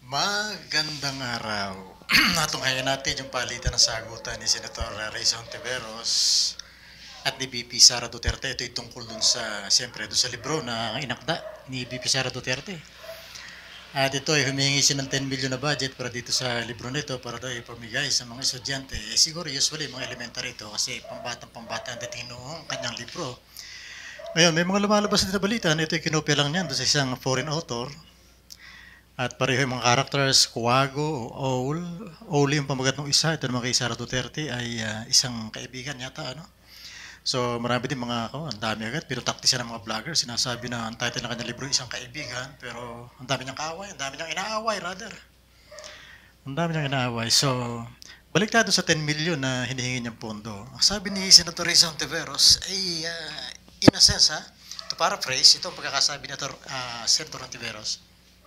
Magandang araw. Natunghayan natin yung palitan ng sagutan ni Senator Rayson Tiveros at ni VP Sara Duterte. Ito ay tungkol dun sa, siyempre, dun sa libro na inakda ni VP Sara Duterte. At ito ay humingi siya ng 10 million na budget para dito sa libro nito para daw ipamigay sa mga estudyante. Siguro usually mga elementary ito kasi pambatang-pambata ang dating noong kanyang libro. Ngayon, may mga lumalabas din na balita na ito ay kinopya lang niyan doon sa isang foreign author. At pareho yung mga characters, Kuwago, Oli yung pamagat ng isa, ito naman kay Sara Duterte ay isang kaibigan yata, ano? So marami din mga, ang dami agad, pinutaktisan ng mga vlogger, sinasabi na ang title ng kanyang libro isang kaibigan, pero ang dami niyang kaaway, ang dami niyang inaaway rather. Ang dami niyang inaaway. So, balik tayo sa 10 million na hinihingi niyang pondo. Ang sabi ni Senator Rizon Tiveros ay, in a sense, to paraphrase, ito ang pagkakasabi ni Senator Tiveros,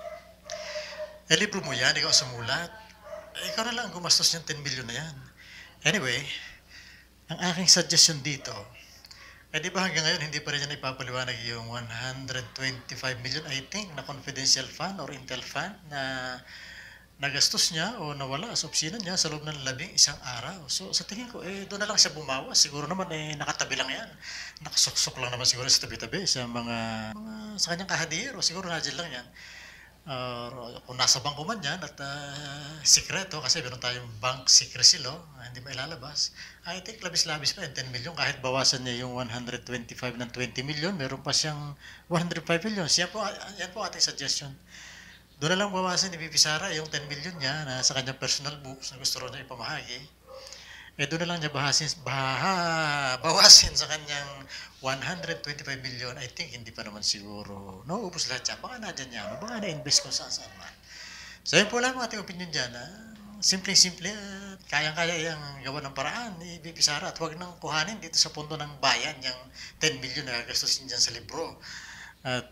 libro mo yan, ikaw sumulat. Ikaw na lang gumastos yung 10 million na yan. Anyway, ang aking suggestion dito, di ba hanggang ngayon hindi pa rin niya ipapaliwanag yung 125 million, I think, na confidential fund or intel fund na nagastos niya o nawala sa opisina niya sa loob ng 11 araw. So sa tingin ko, doon na lang siya bumawas. Siguro naman nakatabi lang yan. Nakasuksok lang naman siguro sa tabi-tabi sa sa kanyang kahadiyero. Siguro nadyan lang yan. Kung nasa bangko man yan at sikreto kasi meron tayong bank secrecy law, hindi mailalabas. I think labis-labis pa yung 10 million kahit bawasan niya yung 125 ng 20 million, meron pa siyang 105 million. Yan po ating suggestion. Doon na lang bawasan ni VP Sara yung 10 million niya na sa kanyang personal books na gusto rin niya ipamahagi. Doon na lang niya bawasin sa kanyang 125 million. I think hindi pa naman siguro nauubos lahat yan. Baka nadyan niya, baka na-invest ko saan man. So yun po lang ang ating opinion dyan. Simpleng-simple at kayang-kaya yung gawa ng paraan ni VP Sara at huwag nang kuhanin dito sa pundo ng bayan yung 10 million na gastusin dyan sa libro. At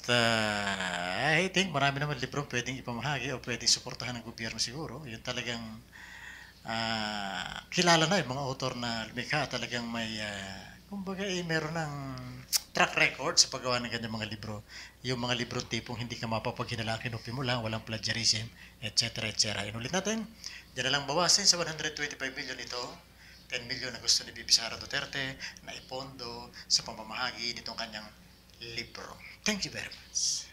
I think marami naman libro pwedeng ipamahagi o pwedeng suportahan ng gobyerno siguro. Yun talagang kilala na yung mga author na lumikha, talagang may kumbaga meron ng track record sa paggawa ng kanyang mga libro. Yung mga libro tipong hindi ka mapapaghinala, kinupi mo lang, walang plagiarism, etc. etc. Inulit natin, dyan na lang bawasin sa 125 million ito, 10 million na gusto ni Bibi Sara Duterte na ipondo sa pamamahagi nitong kanyang libro. Thank you very much.